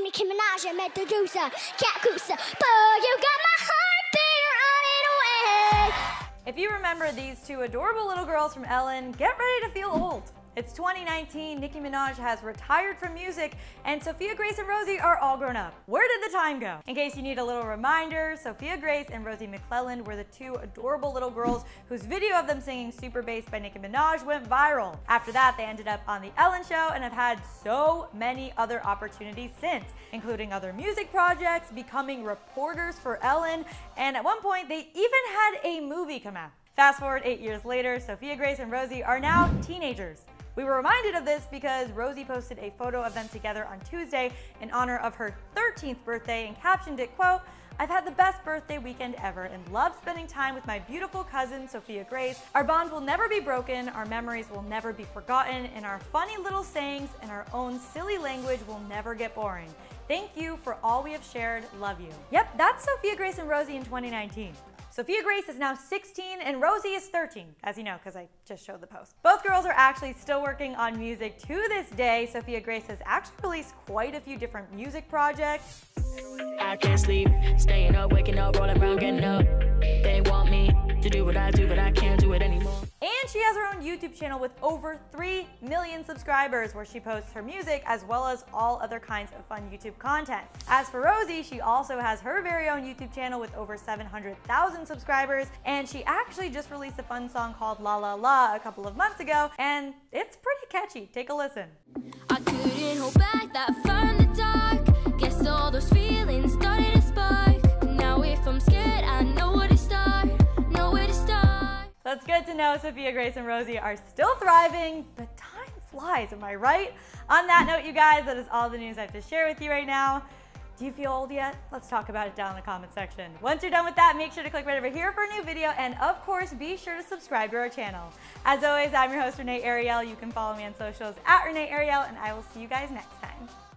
Nicki Minaj and Medusa, Catcusa, but you got my heart beating, running away. If you remember these two adorable little girls from Ellen, get ready to feel old. It's 2019, Nicki Minaj has retired from music, and Sophia Grace and Rosie are all grown up. Where did the time go? In case you need a little reminder, Sophia Grace and Rosie McClelland were the two adorable little girls whose video of them singing Superbass by Nicki Minaj went viral. After that, they ended up on The Ellen Show and have had so many other opportunities since, including other music projects, becoming reporters for Ellen, and at one point, they even had a movie come out. Fast forward 8 years later, Sophia Grace and Rosie are now teenagers. We were reminded of this because Rosie posted a photo of them together on Tuesday in honor of her 13th birthday and captioned it, quote, "I've had the best birthday weekend ever and love spending time with my beautiful cousin, Sophia Grace. Our bond will never be broken, our memories will never be forgotten, and our funny little sayings and our own silly language will never get boring. Thank you for all we have shared, love you." Yep, that's Sophia Grace and Rosie in 2019. Sophia Grace is now 16 and Rosie is 13, as you know, because I just showed the post. Both girls are actually still working on music to this day. Sophia Grace has actually released quite a few different music projects. I can't sleep, staying up, waking up, rolling around, getting up. They want me to do what I do, but I can't do it anymore. And she has her own YouTube channel with over 3 million subscribers where she posts her music as well as all other kinds of fun YouTube content. As for Rosie, she also has her very own YouTube channel with over 700,000 subscribers, and she actually just released a fun song called La La La a couple of months ago, and it's pretty catchy. Take a listen. I couldn't hold back that fire in the dark. Guess all those feelings started to spark. Now if I'm scared, I know where to start. Know where to start. So it's good to know Sophia Grace and Rosie are still thriving, but time flies, am I right? On that note, you guys, that is all the news I have to share with you right now. Do you feel old yet? Let's talk about it down in the comment section. Once you're done with that, make sure to click right over here for a new video, and of course, be sure to subscribe to our channel. As always, I'm your host, Renee Ariel. You can follow me on socials at Renee Ariel, and I will see you guys next time.